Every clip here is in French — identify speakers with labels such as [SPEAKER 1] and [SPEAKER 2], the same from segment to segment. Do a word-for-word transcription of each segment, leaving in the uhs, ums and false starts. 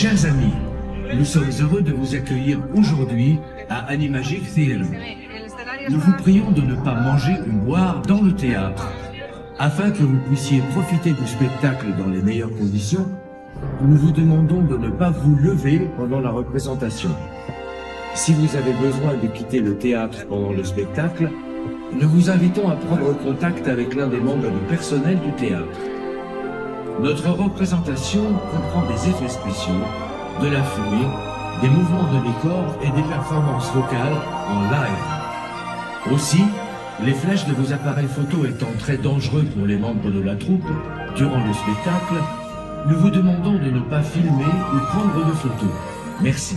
[SPEAKER 1] Chers amis, nous sommes heureux de vous accueillir aujourd'hui à Animagic Theatre. Nous vous prions de ne pas manger ou boire dans le théâtre. Afin que vous puissiez profiter du spectacle dans les meilleures conditions, nous vous demandons de ne pas vous lever pendant la représentation. Si vous avez besoin de quitter le théâtre pendant le spectacle, nous vous invitons à prendre contact avec l'un des membres du personnel du théâtre. Notre représentation comprend des effets spéciaux, de la fumée, des mouvements de décor et des performances vocales en live. Aussi, les flashs de vos appareils photo étant très dangereux pour les membres de la troupe durant le spectacle, nous vous demandons de ne pas filmer ou prendre de photos. Merci.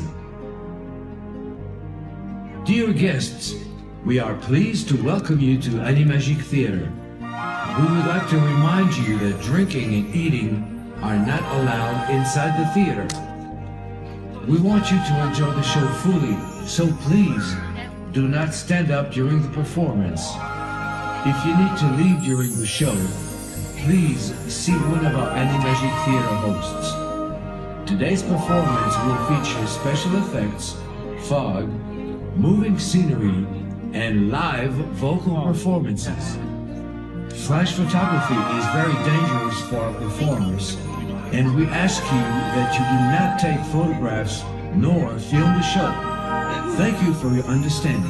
[SPEAKER 1] Dear guests, we are pleased to welcome you to Animagic Theatre. We would like to remind you that drinking and eating are not allowed inside the theater. We want you to enjoy the show fully, so please do not stand up during the performance. If you need to leave during the show, please see one of our Animagic Theatre hosts. Today's performance will feature special effects, fog, moving scenery, and live vocal performances. Flash photography is very dangerous for our performers, and we ask you that you do not take photographs nor film the show. Thank you for your understanding.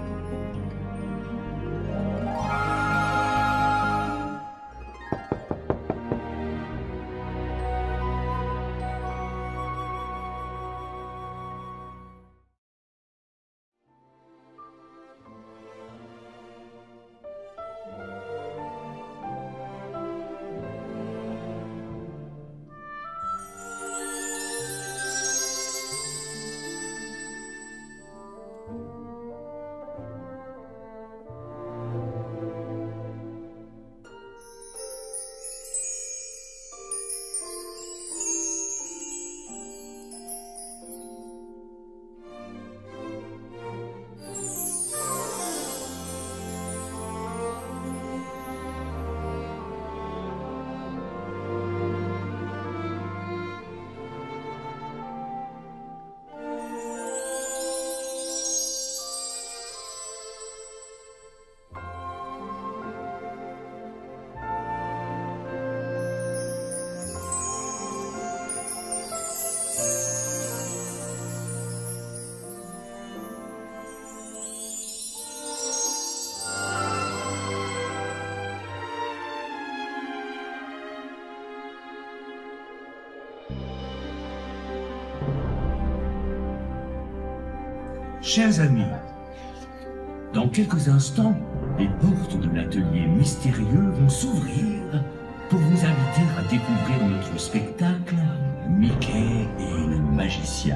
[SPEAKER 1] Chers amis, dans quelques instants, les portes de l'atelier mystérieux vont s'ouvrir pour vous inviter à découvrir notre spectacle Mickey et le magicien.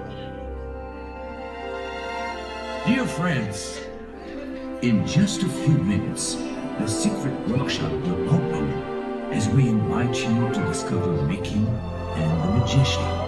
[SPEAKER 1] Dear friends, in just a few minutes, the secret workshop will open as we invite you to discover Mickey and the magician.